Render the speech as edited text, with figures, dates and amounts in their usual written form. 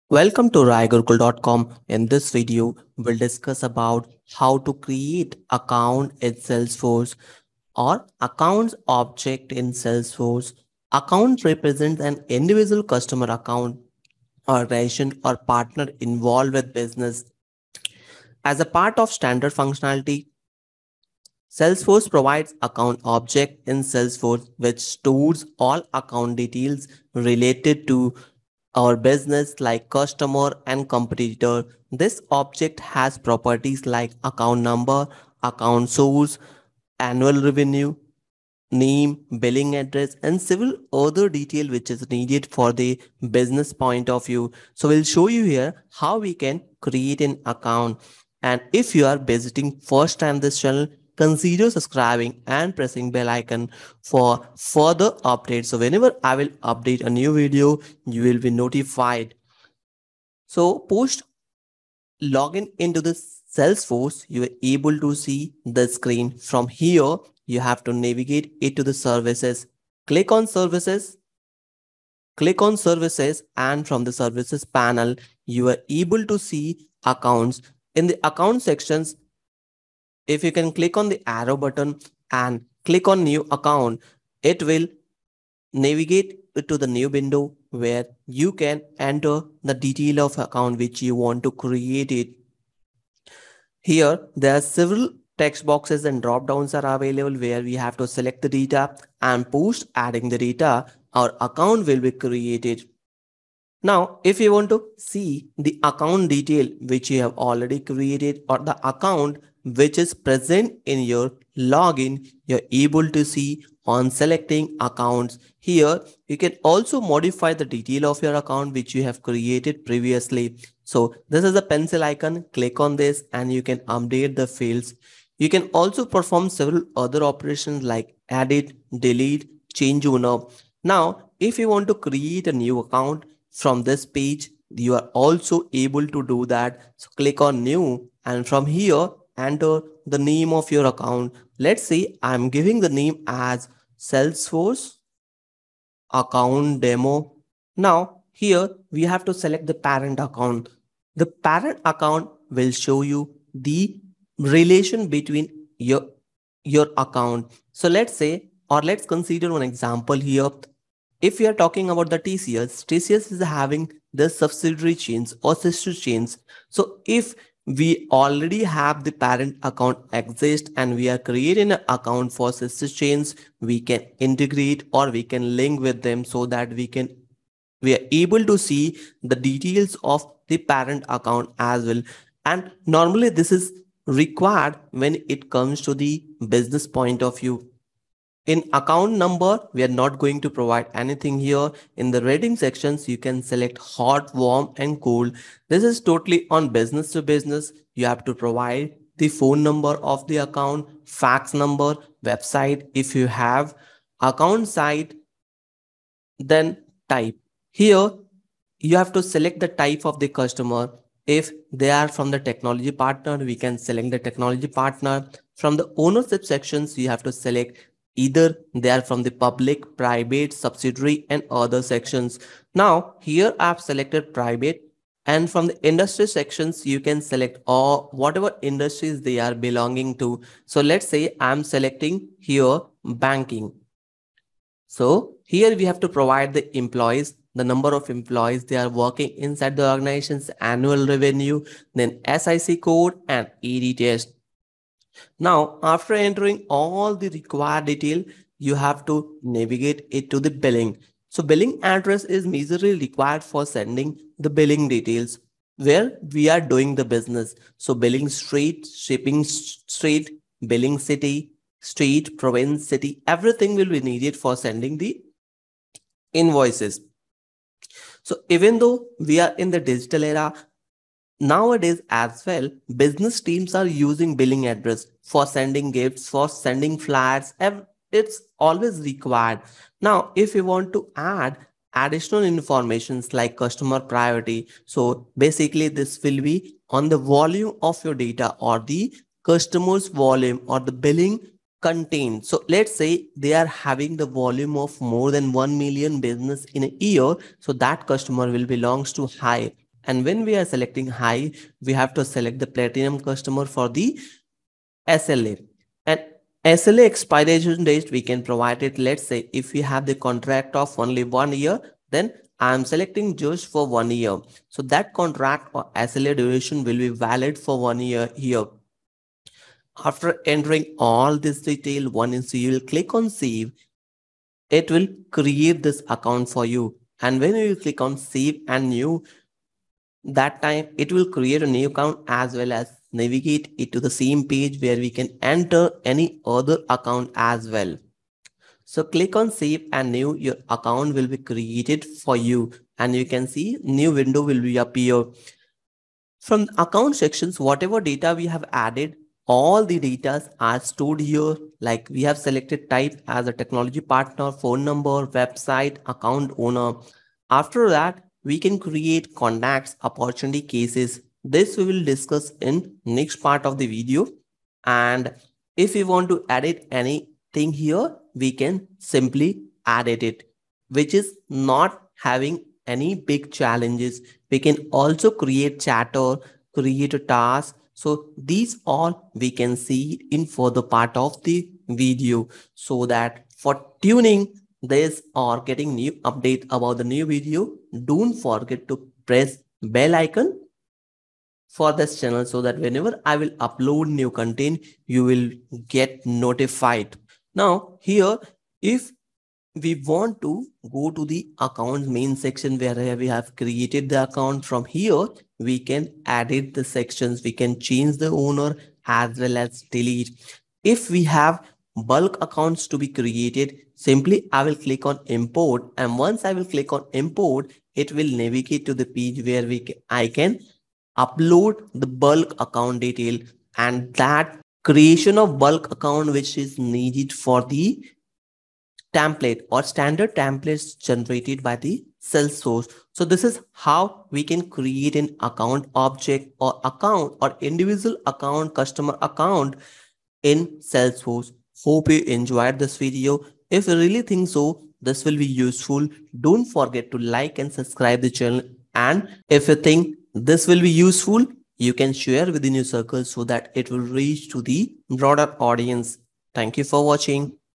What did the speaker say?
Welcome to raigurukul.com. In this video, we'll discuss about how to create account in Salesforce or accounts object in Salesforce. Account represents an individual customer account, organization or partner involved with business. As a part of standard functionality, Salesforce provides account object in Salesforce which stores all account details related to our business like customer and competitor. This object has properties like account number, account source, annual revenue, name, billing address, and several other detail which is needed for the business point of view. So we'll show you here how we can create an account. And if you are visiting first time this channel, consider subscribing and pressing bell icon for further updates. So whenever I will update a new video, you will be notified. So post login into the Salesforce, you are able to see the screen. From here, you have to navigate it to the services. Click on services. And from the services panel, you are able to see accounts. In the account sections, if you can click on the arrow button and click on new account, it will navigate to the new window where you can enter the detail of account which you want to create it. Here, there are several text boxes and drop downs are available where we have to select the data, and post adding the data, our account will be created. Now, if you want to see the account detail which you have already created or the account which is present in your login, you're able to see on selecting accounts. Here, you can also modify the detail of your account which you have created previously. So this is a pencil icon. Click on this and you can update the fields. You can also perform several other operations like edit, delete, change owner. Now, if you want to create a new account from this page, you are also able to do that. So click on new and from here, enter the name of your account. Let's say I'm giving the name as Salesforce account demo. Now here we have to select the parent account. The parent account will show you the relation between your account. So let's say, or let's consider one example here. If we are talking about the TCS is having the subsidiary chains or sister chains. So if we already have the parent account exist and we are creating an account for sister chains, we can integrate or we can link with them so that we are able to see the details of the parent account as well. And normally this is required when it comes to the business point of view. In account number, we are not going to provide anything here. In the rating sections, you can select hot, warm, and cold. This is totally on business to business. You have to provide the phone number of the account, fax number, website. If you have account site, then type. Here, you have to select the type of the customer. If they are from the technology partner, we can select the technology partner. From the ownership sections, you have to select either they are from the public, private, subsidiary, and other sections. Now, here I've selected private, and from the industry sections, you can select all whatever industries they are belonging to. So let's say I'm selecting here banking. So here we have to provide the employees, the number of employees they are working inside the organization's annual revenue, then SIC code and ED test. Now, after entering all the required detail, you have to navigate it to the billing. So billing address is majorly required for sending the billing details where we are doing the business. So BillingStreet, ShippingStreet, BillingCity, street, province, city, everything will be needed for sending the invoices. So even though we are in the digital era, nowadays as well, business teams are using billing address for sending gifts, for sending flyers. It's always required. Now, if you want to add additional informations like customer priority, so basically this will be on the volume of your data or the customer's volume or the billing contained. So let's say they are having the volume of more than 1 million business in a year. So that customer will belongs to high. And when we are selecting high, we have to select the platinum customer for the SLA. And SLA expiration date, we can provide it. Let's say if we have the contract of only 1 year, then I'm selecting just for 1 year. So that contract or SLA duration will be valid for 1 year here. After entering all this detail, once you will click on save, it will create this account for you. And when you click on save and new, that time it will create a new account as well as navigate it to the same page where we can enter any other account as well. So click on save and new, your account will be created for you, and you can see new window will be appear. From account sections, whatever data we have added, all the data are stored here. Like we have selected type as a technology partner, phone number, website, account owner. After that, we can create contacts, opportunity cases. This we will discuss in next part of the video. And if we want to edit anything here, we can simply edit it, which is not having any big challenges. We can also create chatter, create a task. So these all we can see in further part of the video, so that for tuning this or getting new update about the new video, don't forget to press bell icon for this channel, so that whenever I will upload new content, you will get notified. Now here, if we want to go to the account main section where we have created the account, from here we can edit the sections, we can change the owner as well as delete. If we have bulk accounts to be created, simply I will click on import, and once I will click on import, it will navigate to the page where I can upload the bulk account detail, and that creation of bulk account which is needed for the template or standard templates generated by the Salesforce. So this is how we can create an account object or account or individual account, customer account in Salesforce. Hope you enjoyed this video. If you really think so, this will be useful. Don't forget to like and subscribe the channel. And if you think this will be useful, you can share within your circle so that it will reach to the broader audience. Thank you for watching.